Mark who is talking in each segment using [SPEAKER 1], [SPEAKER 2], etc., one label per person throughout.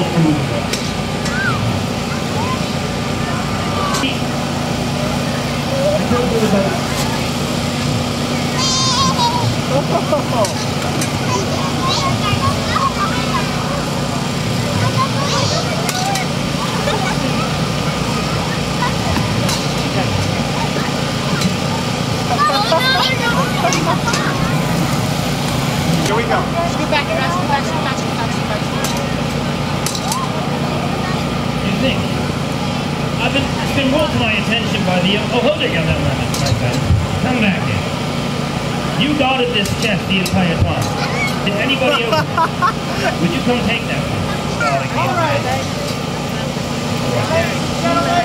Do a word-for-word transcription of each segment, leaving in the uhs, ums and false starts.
[SPEAKER 1] Here we go. Scoot back, scoot back, scoot back, scoot back, scoot back, scoot back.
[SPEAKER 2] You think? I've been, it's been brought to my attention by the... Oh, hold it, young man, my friend. Come back here. You guarded this chest the entire time. Did anybody else... Would you come take that one?
[SPEAKER 1] All right. Gentlemen,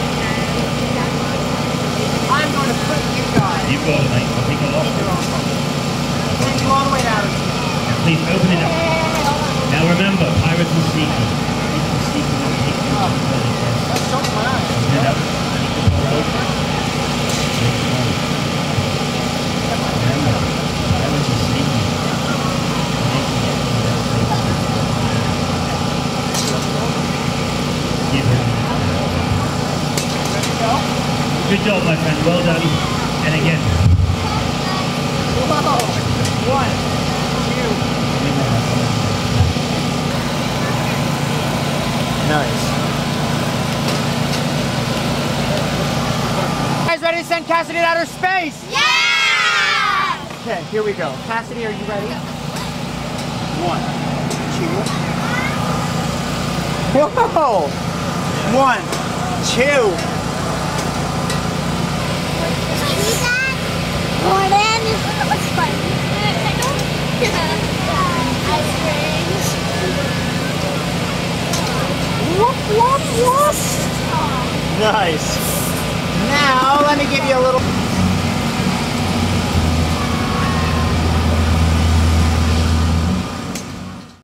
[SPEAKER 1] I'm going to put you guys.
[SPEAKER 2] You've got it, mate. I'll take a lot.
[SPEAKER 1] Take you all the way down.
[SPEAKER 2] Please open it up. Now remember, pirates are sneaky. People are sneaky and take you to the chest.
[SPEAKER 1] That's so fun.
[SPEAKER 2] Open it up. Keep the door open. Remember, pirates are sneaky. Give him. Good job, my friend. Well done. And again.
[SPEAKER 1] Whoa. One, two. Nice. Guys, ready to send Cassidy to outer space?
[SPEAKER 3] Yeah!
[SPEAKER 1] Okay, here we go. Cassidy, are you ready? One, two. Whoa! One, two.
[SPEAKER 3] Gordon, what's fun? Ice creams.
[SPEAKER 1] Whoop, whoop, whoop. Nice. Now,